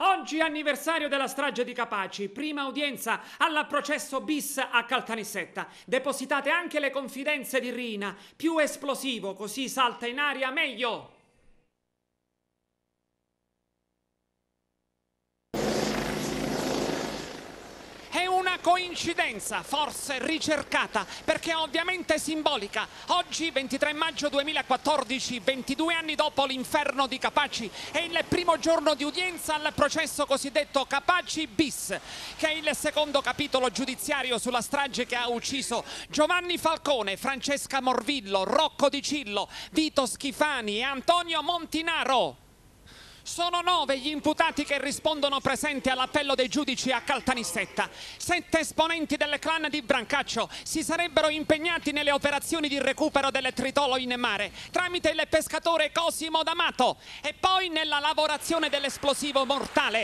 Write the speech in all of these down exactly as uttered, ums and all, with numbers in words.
Oggi è anniversario della strage di Capaci, prima udienza al processo bis a Caltanissetta. Depositate anche le confidenze di Rina, più esplosivo, così salta in aria meglio. È una coincidenza, forse ricercata, perché ovviamente simbolica. Oggi, ventitré maggio duemilaquattordici, ventidue anni dopo l'inferno di Capaci, è il primo giorno di udienza al processo cosiddetto Capaci bis, che è il secondo capitolo giudiziario sulla strage che ha ucciso Giovanni Falcone, Francesca Morvillo, Rocco Di Cillo, Vito Schifani e Antonio Montinaro. Sono nove gli imputati che rispondono presenti all'appello dei giudici a Caltanissetta. Sette esponenti del clan di Brancaccio si sarebbero impegnati nelle operazioni di recupero del tritolo in mare tramite il pescatore Cosimo D'Amato e poi nella lavorazione dell'esplosivo mortale.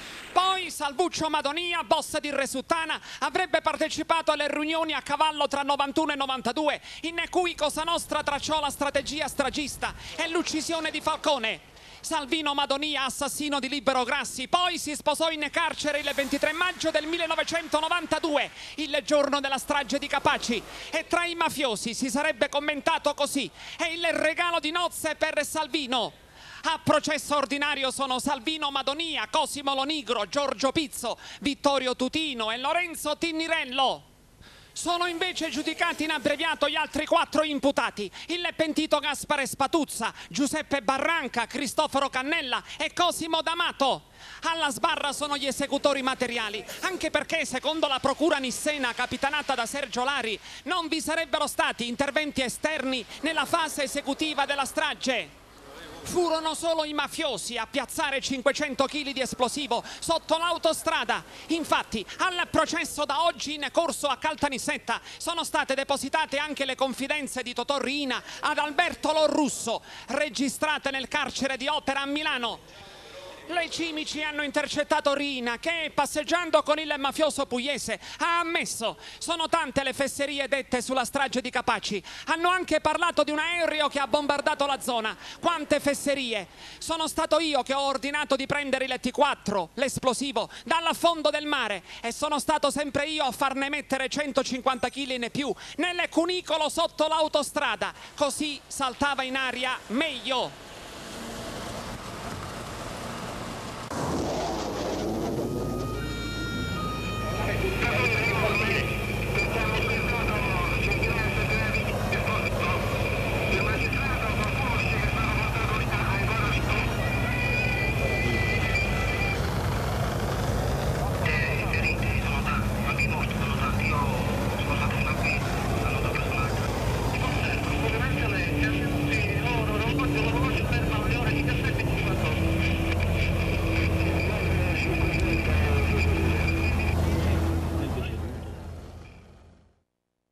Poi Salvuccio Madonia, boss di Resuttana, avrebbe partecipato alle riunioni a cavallo tra novantuno e novantadue in cui Cosa Nostra tracciò la strategia stragista e l'uccisione di Falcone. Salvino Madonia, assassino di Libero Grassi, poi si sposò in carcere il ventitré maggio del millenovecentonovantadue, il giorno della strage di Capaci, e tra i mafiosi si sarebbe commentato così: è il regalo di nozze per Salvino. A processo ordinario sono Salvino Madonia, Cosimo Lonigro, Giorgio Pizzo, Vittorio Tutino e Lorenzo Tinnirello. Sono invece giudicati in abbreviato gli altri quattro imputati: il pentito Gaspare Spatuzza, Giuseppe Barranca, Cristoforo Cannella e Cosimo D'Amato. Alla sbarra sono gli esecutori materiali, anche perché secondo la procura nissena capitanata da Sergio Lari non vi sarebbero stati interventi esterni nella fase esecutiva della strage. Furono solo i mafiosi a piazzare cinquecento chili di esplosivo sotto l'autostrada. Infatti, al processo da oggi in corso a Caltanissetta sono state depositate anche le confidenze di Totò Riina ad Alberto Lorusso, registrate nel carcere di Opera a Milano. Le cimici hanno intercettato Riina che, passeggiando con il mafioso pugliese, ha ammesso: sono tante le fesserie dette sulla strage di Capaci. Hanno anche parlato di un aereo che ha bombardato la zona. Quante fesserie! Sono stato io che ho ordinato di prendere il T quattro, l'esplosivo, dal fondo del mare, e sono stato sempre io a farne mettere centocinquanta chili in più nel cunicolo sotto l'autostrada, così saltava in aria meglio.